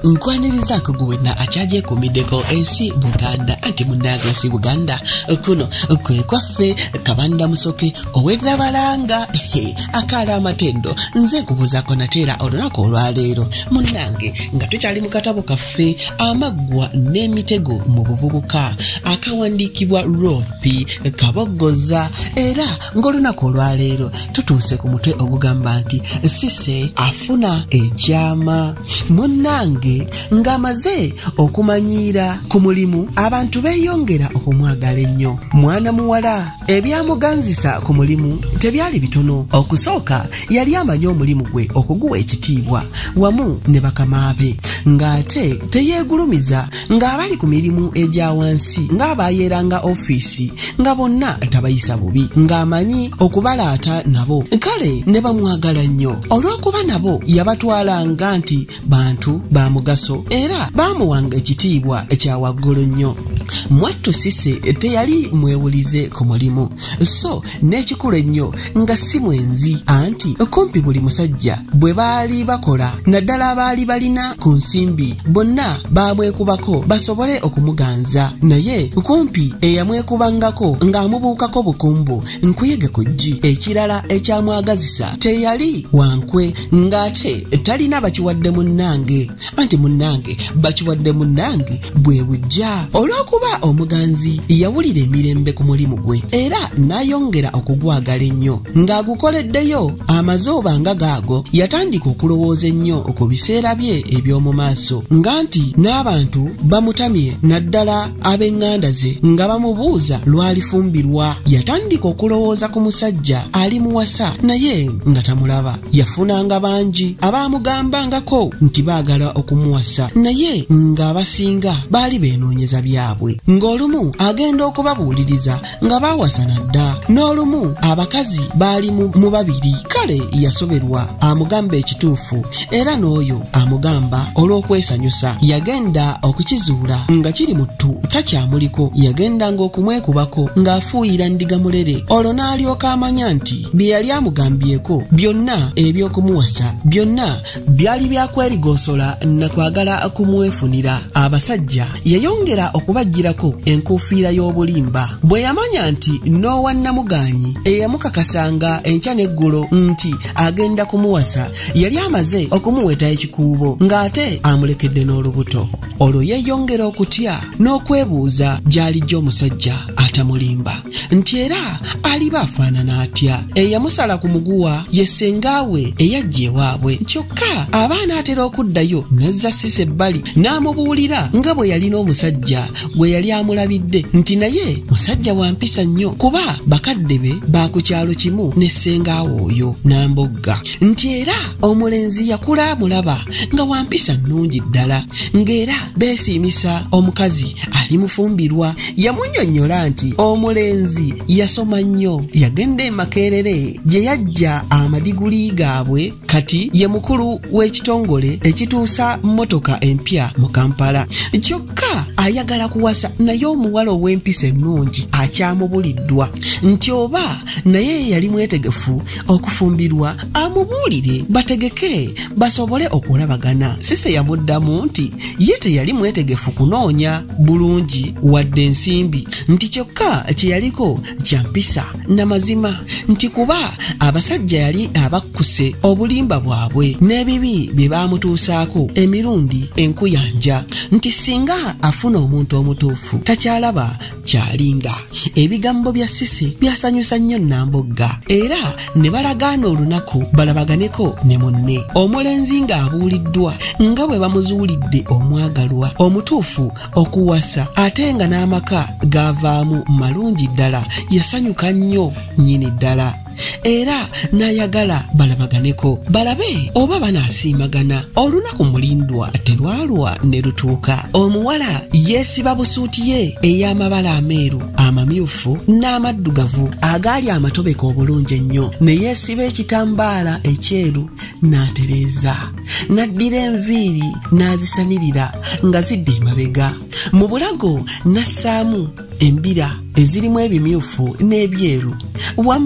nkwaniriza kuguwena achaje kumideko ensi Buganda anti munaga ensi Buganda kuno kwe kwaffe Kabanda Musoke owedda balanga akala amatendo nze kubuzako natera olunako olwaleero munnange nga tukyali mu katabo kaffe amaggwa n'emitego mu buvubuka akawandiikibwa Rothi Kabogoza era ng'olunako olwaleero tutuuse ku mutwe ogugamba nti Cissy afuna ekyama. Munnange ng'amaze okumanyiira ku mulimu abantu beeyongera okumwagala ennyo. Mwana muwala ebyamuganzisa ku mulimu tebyali bitono. Okusooka yali amanyi omulimu gwe okuguwa ekitiibwa wamu ne bakama be ng'ate teyeegulumiza ng'abali ku mirimu egya wansi ng'abaayeranga ofiisi nga bonna tabayisa bubi ng'amanyi okubalaata nabo kale ne bamwagala nnyo olw'okuba nabo yabatwalanga nti bantu ba mugaso era baamuwanga ekitiibwa ekya waggulu nnyo. Mwattu Cissy teyali mwewulize ku mulimu so n'ekikulu ennyo nga si mwenzi anti kumpi buli musajja bwe baali bakola naddala abaali balina ku nsimbi bonna baamwekubako basobole okumuganza naye kumpi eyamwekubangako ng'amubuukako bukumbu nkuyege ku ggi ekirala ekyamwagazisa teyali wankwe ng'ate talina bakiwadde munnange anti munnange bakiwadde munnange bwe bujja olw'okuba omuganzi yawulira emirembe ku mulimu gwe era n'ayongera okugwagala ennyo ng'agukoleddeyo amazooba nga gaago yatandika okulowooza ennyo ku biseera bye eby'omu maaso nga nti n'abantu bamutamye naddala ab'eŋŋanda ze nga bamubuuza lwalifumbirwa yatandika okulowooza ku musajja ali muwasa naye nga tamulaba yafunanga bangi abaamugambangako nti baagala okumuwasa naye ng'abasinga baali beenoonyeza byabwe ng'olumu agenda okubabuuliriza nga baawasana dda n'olumu abakazi baali mu babiri kale yasoberwa amugamba ekituufu era n'oyo amugamba olw'okwesanyusa yagenda okukizuula nga kiri mu ttu takyamuliko yagendanga okumwekubako ng'afuuyira ndiga mulere olwo n'alyoka amanya nti bye yali amugambyeko byonna eby'okumuwasa byonna byali byakwerigonsola nakwagala kumwefunira. Abasajja yayongera okubajjirako enkuufiira y'obulimba bwe yamanya nti n'owannamugaanyi eyamukakasanga enkya n'eggulo nti agenda kumuwasa yali amaze okumuweta ekikuubo ng'ate amulekedde n'olubuto. Olwo yeeyongera okutya n'okwebuuza gy'alijja omusajja atamulimba nti era aliba afaanana atya. Eyamusala ku muguwa ye ssengaawe eyajja ewaabwe kyokka abaana atera okuddayo n'azza Cissy ebbali n'amubuulira nga bwe yalina omusajja gwe yali amulabidde nti naye musajja wa mpisa nnyo kuba bakadde be ba ku kyalo kimu ne ssengaawe oyo Nambogga nti era omulenzi yakula amulaba nga wa mpisa nnungi ddala ng'era beesiimisa omukazi ali mufumbirwa. Yamunnyonnyola nti omulenzi yasoma nnyo yagenda e Makerere gye yajja amadiguli gaabwe kati ye mukulu w'ekitongole ekituusa mmotoka empya mu Kampala kyokka ayagala kuwasa naye omuwala ow'empisa ennungi akyamubuliddwa nti oba naye yali mwetegefu okufumbirwa amubuulire bategeke basobole okulabagana. Cissy yamuddamu nti ye teyali mwetegefu kunoonya bulungi wadde ensimbi nti kyokka kye yaliko kya mpisa na mazima nti kuba abasajja yali abakkuse obulimba bwabwe n'ebibi bye baamutuusaako emirundi enkuyanja nti singa afuna omuntu omutuufu takyalaba kyalinda. Ebigambo bya Cissy byasanyusa nnyo Nambogga era ne balagaana olunaku balabaganeko ne munne. Omulenzi ng'abuuliddwa nga bwe bamuzuulidde omwagalwa omutuufu okuwasa ate nga n'amaka gaavaamu malungi ddala yasanyuka nnyo nnyini ddala era n'ayagala balabaganeko balabe oba banaasiimagana. Olunaku mulindwa terwalwa ne lutuuka. Omuwala yeesiba busuuti ye ey'amabala ameeru amamyufu n'amaddugavu agaali amatobeka obulungi ennyo ne yeesiba ekitambaala ekyeru n'atereeza n'addira enviiri n'azisanirira nga zidda emabega mu bulago n'assaamu embira ezirimu ebimyufu n'ebyeru wamma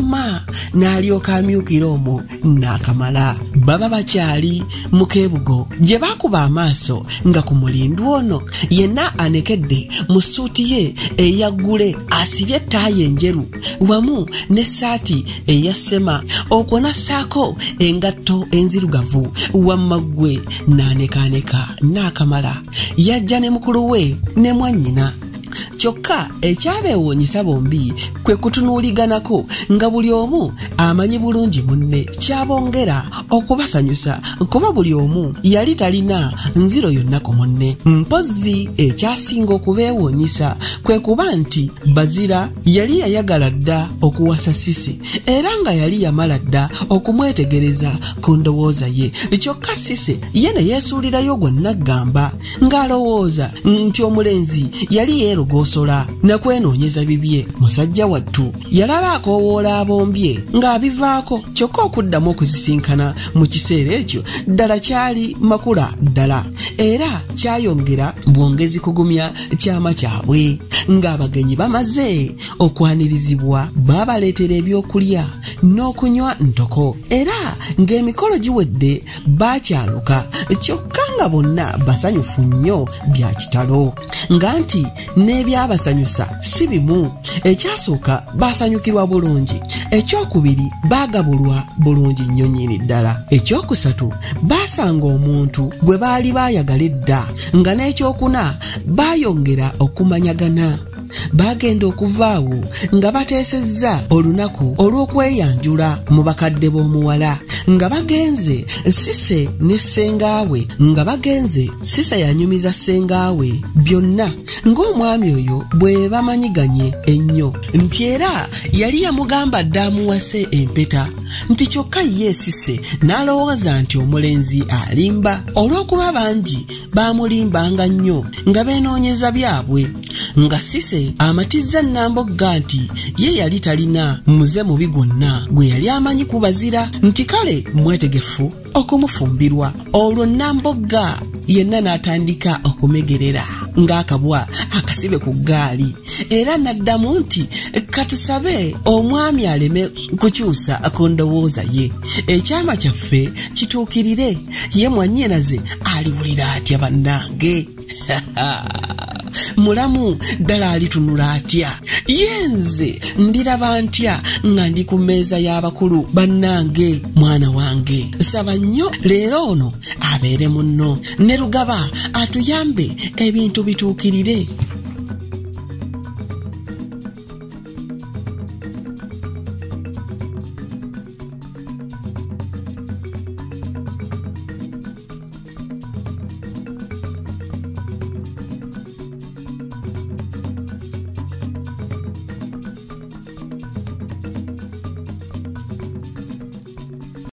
n'alyoka amyukira omwo n'akamala. Baba bakyali mu Keebugo gye baakuba amaaso nga ku mulindu ono yenna anekedde mu ssuuti ye eyaggule asibye ettaayi enjeru wamu n'essaati eya ssema okwo n'assaako engatto enzirugavu wamma ggwe n'anekaaneka n'akamala. Yajja ne mukulu we ne mwannyina. Kyokka ekyabeewuunyisa bombi kwe kutunuuliganako nga buli omu amanyi bulungi munne kyabongera okubasanyusa kuba buli omu yali talina nziro yonna ku munne. Mpozzi ekyasinga okubeewuunyisa kwe kuba nti Bazira yali yayagala dda okuwasa Cissy era nga yali yamala dda okumwetegereza ku ndowooza ye. Kyokka Cissy ye ne yeesuulirayo gwonna gamba ng'alowooza nti omulenzi yali yeerogosola nakwenoonyeza bibye. Musajja wattu yalaba akoowoola abombye ng'abivaako, kyokka okuddamu okuzisinkana mu kiseera ekyo ddala kyali makula ddala era kyayongera bwongezi kugumya kyama kyabwe. Ng'abagenyi bamaze okwanirizibwa baabaleetera ebyokulya n'okunywa ntoko era ng'emikolo giwedde baakyaluka, kyokka nga bonna basanyufu nnyo bya kitalo nga nti n'ebyabasanyusa si bimu. Ekyasooka baasanyukirwa bulungi, ekyokubiri baagabulwa bulungi nnyo nnyini ddala, ekyokusatu baasanga omuntu gwe baali baayagala edda, nga n'ekyokuna baayongera okumanyagana. Baagenda okuvaawo nga bateesezza olunaku olw'okweyanjula mu bakadde b'omuwala nga bagenze Cissy ne ssengaawe, nga bagenze Cissy yanyumiza ssengaawe byonna ng'omwami oyo bwe bamanyiganye ennyo nti era yali yamugamba dda amuwase empeta nti kyokka ye Cissy n'alowooza nti omulenzi alimba olw'okuba bangi baamulimbanga nnyo nga beenoonyeza byabwe, nga Cissy amatizza Nambogga nti ye yali talina muze mubi gwonna gwe yali amanyi ku Bazira nti kale mwetegefu okumufumbirwa. Olwo Nambogga yenna n'atandika okumegerera ng'akabwa akasibe ku ggaali era n'addamu nti katusabe omwami aleme kukyusa ku ndowooza ye, ekyama kyaffe kituukirire. Ye mwannyinaze aliwulira atya bannange? Mulamu ddala alitunula atya? Yenze ndiraba ntya nga ndi ku mmeeza y'abakulu bannange? Mwana wange saba nnyo leero ono abeere munno ne Lugaba atuyambe ebintu bituukirire.